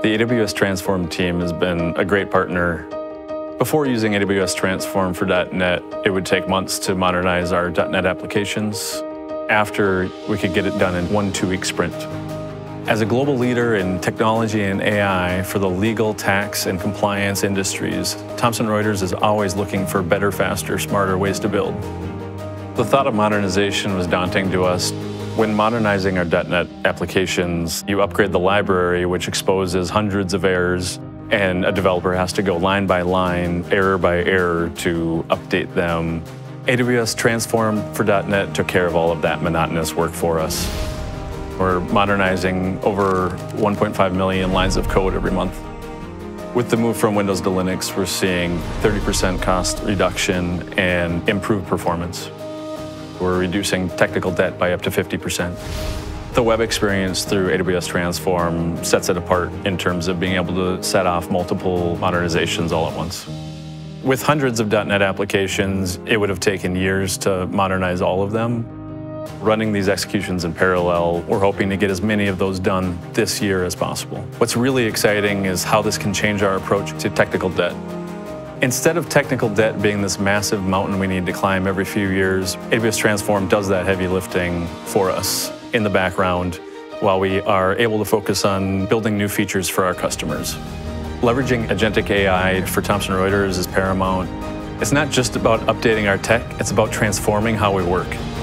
The AWS Transform team has been a great partner. Before using AWS Transform for .NET, it would take months to modernize our .NET applications. After, we could get it done in 1 2-week sprint. As a global leader in technology and AI for the legal, tax, and compliance industries, Thomson Reuters is always looking for better, faster, smarter ways to build. The thought of modernization was daunting to us. When modernizing our .NET applications, you upgrade the library, which exposes hundreds of errors, and a developer has to go line by line, error by error to update them. AWS Transform for .NET took care of all of that monotonous work for us. We're modernizing over 1.5 million lines of code every month. With the move from Windows to Linux, we're seeing 30% cost reduction and improved performance. We're reducing technical debt by up to 50%. The web experience through AWS Transform sets it apart in terms of being able to set off multiple modernizations all at once. With hundreds of .NET applications, it would have taken years to modernize all of them. Running these executions in parallel, we're hoping to get as many of those done this year as possible. What's really exciting is how this can change our approach to technical debt. Instead of technical debt being this massive mountain we need to climb every few years, AWS Transform does that heavy lifting for us in the background while we are able to focus on building new features for our customers. Leveraging agentic AI for Thomson Reuters is paramount. It's not just about updating our tech, it's about transforming how we work.